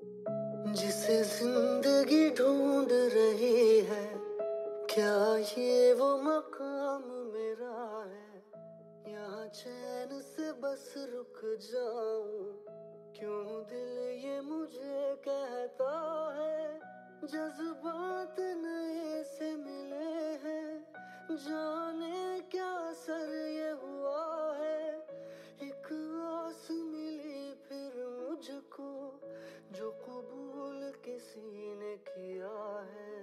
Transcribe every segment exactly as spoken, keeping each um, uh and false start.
जिसे जिंदगी ढूंढ रही है, क्या ये वो मकाम मेरा है? यहाँ चैन से बस रुक जाऊं, क्यों दिल ये मुझे कहता है? जज्बात नए से मिले हैं, जाने क्या असर ये हुआ है। एक आस मिली फिर मुझको, जो कबूल किसी ने किया है।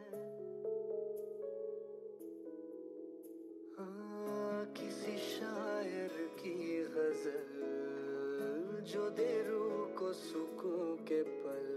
हाँ, किसी शायर की गजल जो दे रूह को सुकून के पल।